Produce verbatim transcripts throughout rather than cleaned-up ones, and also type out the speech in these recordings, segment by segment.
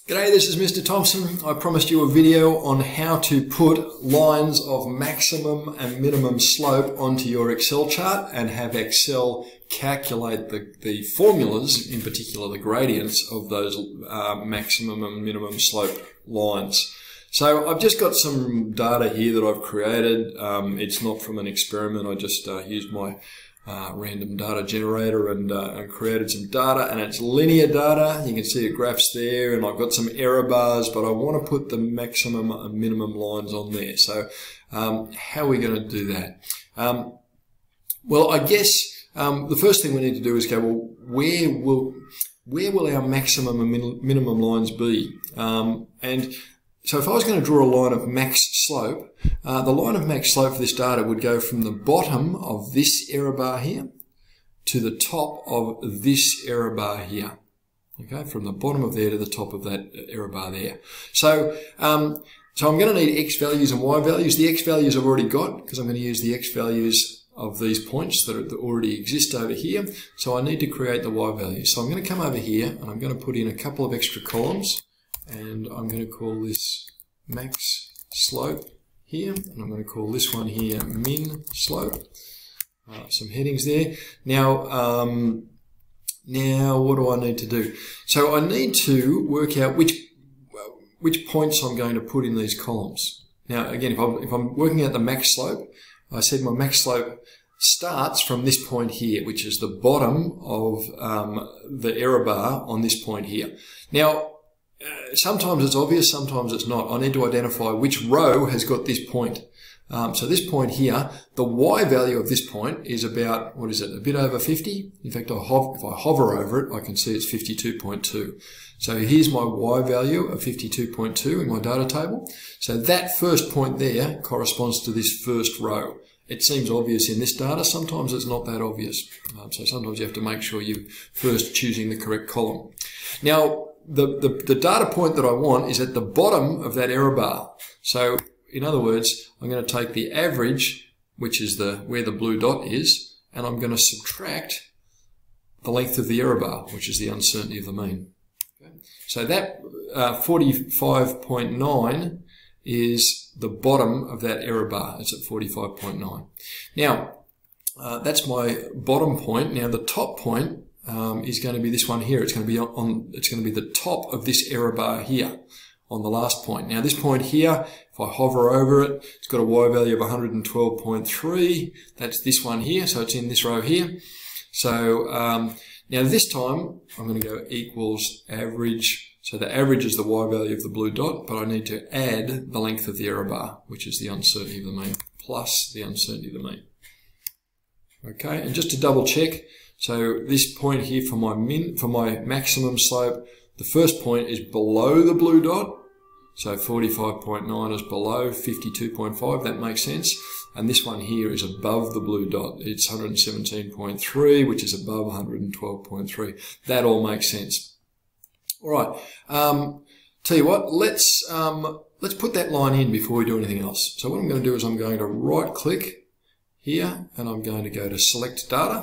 G'day, this is Mister Thompson. I promised you a video on how to put lines of maximum and minimum slope onto your Excel chart and have Excel calculate the, the formulas, in particular the gradients of those uh, maximum and minimum slope lines. So I've just got some data here that I've created. Um, it's not from an experiment. I just uh, used my Uh, random data generator and, uh, and created some data, and it's linear data. You can see the graphs there, and I've got some error bars, but I want to put the maximum and minimum lines on there. So um, how are we going to do that? Um, well, I guess um, the first thing we need to do is go, well, where will where will our maximum and min minimum lines be? Um, and so if I was going to draw a line of max slope, uh, the line of max slope for this data would go from the bottom of this error bar here to the top of this error bar here. Okay, from the bottom of there to the top of that error bar there. So, um, so I'm going to need x values and y values. The x values I've already got because I'm going to use the x values of these points that, are, that already exist over here. So I need to create the y values. So I'm going to come over here and I'm going to put in a couple of extra columns. And I'm going to call this max slope here, and I'm going to call this one here min slope. Uh, some headings there. Now, um, now what do I need to do? So I need to work out which which points I'm going to put in these columns. Now, again, if I'm, if I'm working out the max slope, I said my max slope starts from this point here, which is the bottom of um, the error bar on this point here. Now, Uh, sometimes it's obvious, sometimes it's not. I need to identify which row has got this point. Um, so this point here, the y value of this point is about, what is it, a bit over fifty? In fact, I hov if I hover over it, I can see it's fifty-two point two. So here's my y value of fifty-two point two in my data table. So that first point there corresponds to this first row. It seems obvious in this data. Sometimes it's not that obvious. Um, so sometimes you have to make sure you're first choosing the correct column. Now, The, the, the data point that I want is at the bottom of that error bar. So, in other words, I'm going to take the average, which is the where the blue dot is, and I'm going to subtract the length of the error bar, which is the uncertainty of the mean. Okay. So that uh, forty-five point nine is the bottom of that error bar. It's at forty-five point nine. Now, uh, that's my bottom point. Now, the top point Um, is going to be this one here. It's going to be on, on, it's going to be the top of this error bar here on the last point. Now this point here, if I hover over it, it's got a y value of one hundred twelve point three. That's this one here, so it's in this row here. So um, now this time I'm going to go equals average. So the average is the y value of the blue dot, but I need to add the length of the error bar, which is the uncertainty of the mean, plus the uncertainty of the mean. Okay, and just to double check, so this point here for my min, for my maximum slope, the first point is below the blue dot. So forty-five point nine is below fifty-two point five. That makes sense. And this one here is above the blue dot. It's one hundred seventeen point three, which is above one hundred twelve point three. That all makes sense. All right. Um, tell you what, let's, um, let's put that line in before we do anything else. So what I'm going to do is I'm going to right click here and I'm going to go to select data.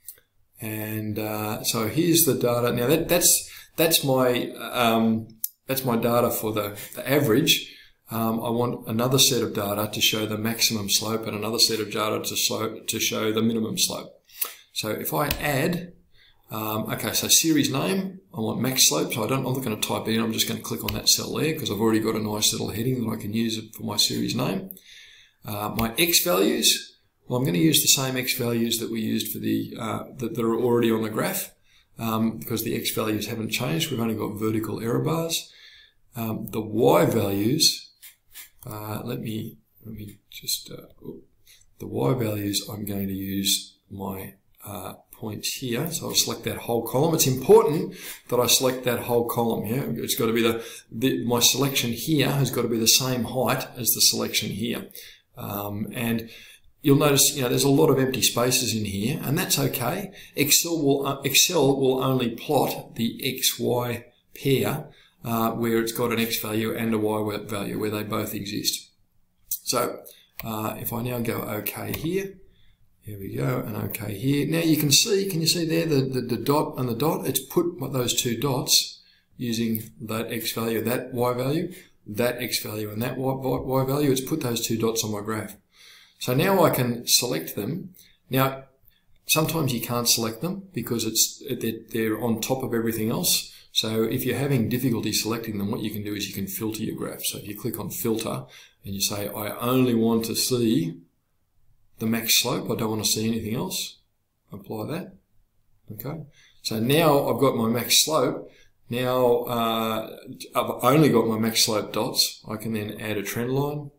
And uh, so here's the data. Now that, that's that's my um, that's my data for the, the average. Um, I want another set of data to show the maximum slope and another set of data to slope to show the minimum slope. So if I add, um, okay, so series name, I want max slope. So I don't. I'm not going to type it in. I'm just going to click on that cell there because I've already got a nice little heading that I can use for my series name. Uh, my x values. Well, I'm going to use the same x values that we used for the uh, that, that are already on the graph um, because the x values haven't changed. We've only got vertical error bars. Um, the y values. Uh, let me let me just uh, the y values. I'm going to use my uh, points here. So I'll select that whole column. It's important that I select that whole column. Yeah, it's got to be the, the my selection here has got to be the same height as the selection here, um, and you'll notice, you know, there's a lot of empty spaces in here, and that's okay. Excel will uh, Excel will only plot the x y pair uh, where it's got an x value and a y value, where they both exist. So uh, if I now go OK here, here we go, and OK here. Now you can see, can you see there the, the, the dot and the dot? It's put those two dots using that x value, that y value, that x value, and that y, y, y value. It's put those two dots on my graph. So now I can select them. Now, sometimes you can't select them because it's they're on top of everything else. So if you're having difficulty selecting them, what you can do is you can filter your graph. So if you click on filter and you say, I only want to see the max slope, I don't want to see anything else, apply that. Okay. So now I've got my max slope. Now uh, I've only got my max slope dots. I can then add a trend line,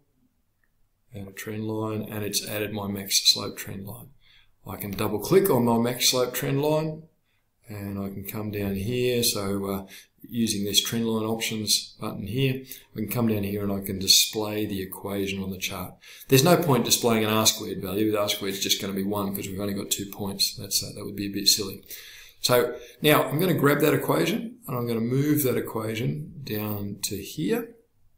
add a trend line, and it's added my max slope trend line. I can double click on my max slope trend line and I can come down here. So uh, using this trend line options button here, I can come down here and I can display the equation on the chart. There's no point displaying an R squared value. The R squared is just going to be one because we've only got two points. That's uh, that would be a bit silly. So now I'm going to grab that equation and I'm going to move that equation down to here,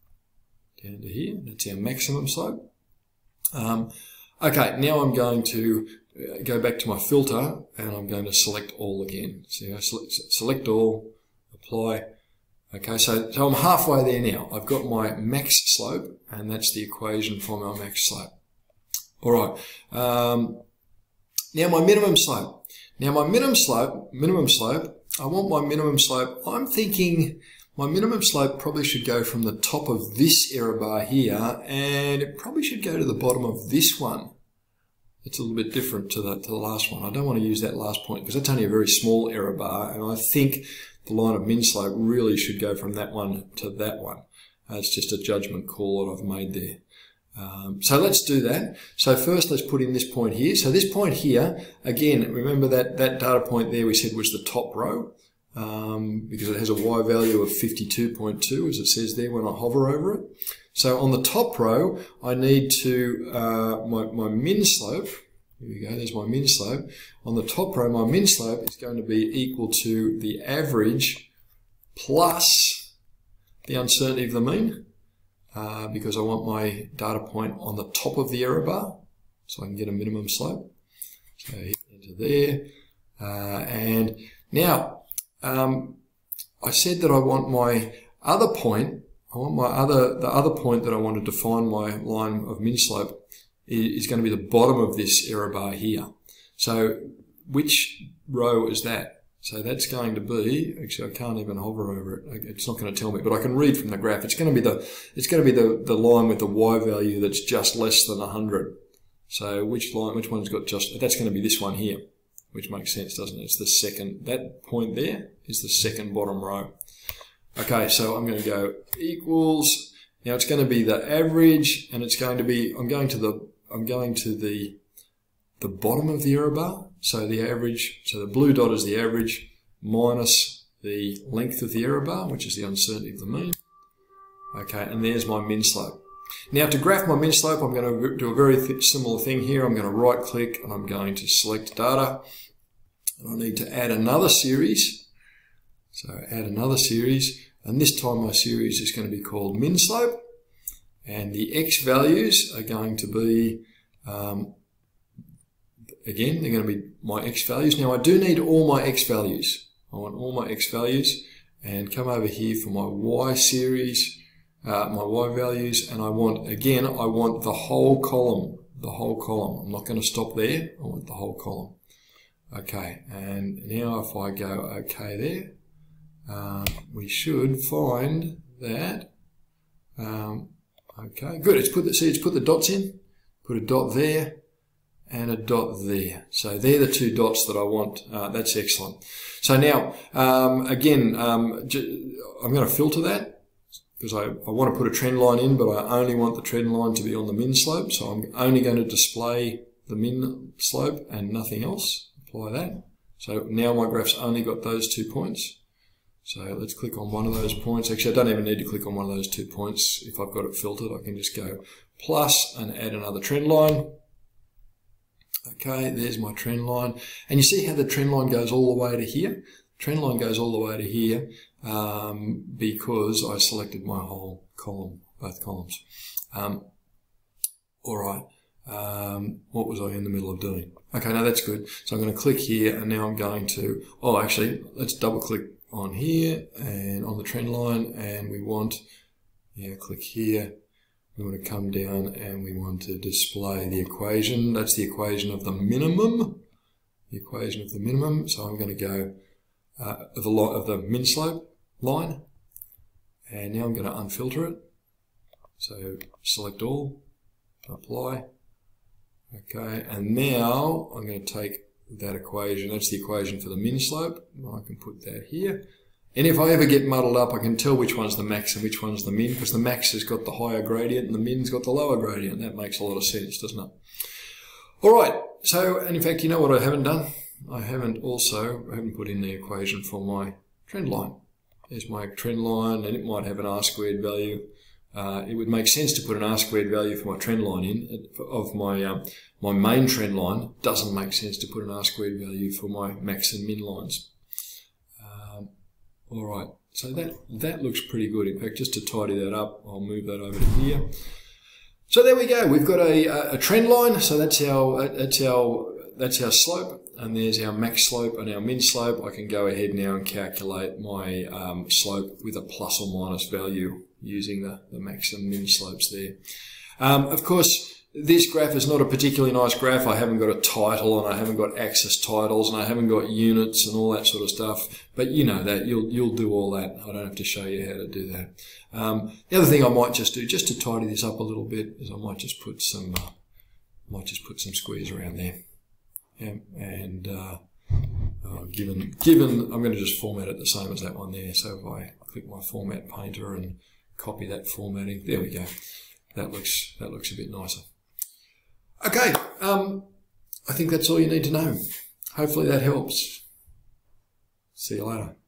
down to here. That's our maximum slope. Um, okay, now I'm going to go back to my filter and I'm going to select all again. So I select, select all, apply. Okay, so, so I'm halfway there now. I've got my max slope and that's the equation for my max slope. All right. Um, now my minimum slope. Now my minimum slope, minimum slope, I want my minimum slope. I'm thinking my minimum slope probably should go from the top of this error bar here and it probably should go to the bottom of this one. It's a little bit different to the, to the last one. I don't want to use that last point because that's only a very small error bar, and I think the line of min slope really should go from that one to that one. Uh, it's just a judgment call that I've made there. Um, so let's do that. So first let's put in this point here. So this point here, again, remember that, that data point there we said was the top row um, because it has a y value of fifty-two point two as it says there when I hover over it. So on the top row, I need to, uh, my, my min slope, here we go, there's my min slope. On the top row, my min slope is going to be equal to the average plus the uncertainty of the mean, uh, because I want my data point on the top of the error bar, so I can get a minimum slope. So hit enter there. Uh, and now, um, I said that I want my other point, I want my other, the other point that I want to define my line of min slope is going to be the bottom of this error bar here. So which row is that? So that's going to be, actually I can't even hover over it. It's not going to tell me, but I can read from the graph. It's going to be the, it's going to be the, the line with the y value that's just less than one hundred. So which line, which one's got just, that's going to be this one here, which makes sense, doesn't it? It's the second, that point there is the second bottom row. Okay, so I'm going to go equals. Now it's going to be the average, and it's going to be. I'm going to the. I'm going to the. The bottom of the error bar. So the average. So the blue dot is the average minus the length of the error bar, which is the uncertainty of the mean. Okay, and there's my min slope. Now to graph my min slope, I'm going to do a very th similar thing here. I'm going to right click and I'm going to select data, and I need to add another series. So add another series, and this time my series is going to be called min slope, and the x values are going to be, um, again, they're going to be my x values. Now I do need all my x values. I want all my x values, and come over here for my y series, uh, my y values, and I want, again, I want the whole column, the whole column. I'm not going to stop there. I want the whole column. Okay, and now if I go okay there, Um, we should find that, um, okay, good, it's put the, see, it's put the dots in, put a dot there and a dot there. So they're the two dots that I want. Uh, that's excellent. So now, um, again, um, I'm going to filter that because I, I want to put a trend line in, but I only want the trend line to be on the min slope. So I'm only going to display the min slope and nothing else. Apply that. So now my graph's only got those two points. So let's click on one of those points. Actually, I don't even need to click on one of those two points. If I've got it filtered, I can just go plus and add another trend line. Okay, there's my trend line. And you see how the trend line goes all the way to here? Trend line goes all the way to here um, because I selected my whole column, both columns. Um, all right. Um, what was I in the middle of doing? Okay, now that's good. So I'm going to click here, and now I'm going to, oh, actually, let's double click. on here and on the trend line, and we want, yeah, click here. We want to come down and we want to display the equation. That's the equation of the minimum. The equation of the minimum. So I'm going to go uh, of the of the min slope line, and now I'm going to unfilter it. So select all, apply. Okay, and now I'm going to take that equation. That's the equation for the min slope. I can put that here. And if I ever get muddled up, I can tell which one's the max and which one's the min, because the max has got the higher gradient and the min's got the lower gradient. That makes a lot of sense, doesn't it? All right. So, and in fact, you know what I haven't done? I haven't also, I haven't put in the equation for my trend line. There's my trend line, and it might have an R squared value. Uh, it would make sense to put an R squared value for my trend line in, of my um, my main trend line. Doesn't make sense to put an R squared value for my max and min lines. Um, all right, so that, that looks pretty good. In fact, just to tidy that up, I'll move that over to here. So there we go. We've got a, a trend line. So that's our, that's our, that's our slope, and there's our max slope and our min slope. I can go ahead now and calculate my um, slope with a plus or minus value using the, the max and min slopes there. Um, of course, this graph is not a particularly nice graph. I haven't got a title, and I haven't got axis titles, and I haven't got units and all that sort of stuff. But you know that. You'll, you'll do all that. I don't have to show you how to do that. Um, the other thing I might just do, just to tidy this up a little bit, is I might just put some, uh, might just put some squares around there. Yeah, and uh, uh, given, given, I'm going to just format it the same as that one there. So if I click my format painter and copy that formatting, there we go. That looks, that looks a bit nicer. Okay, um, I think that's all you need to know. Hopefully that helps. See you later.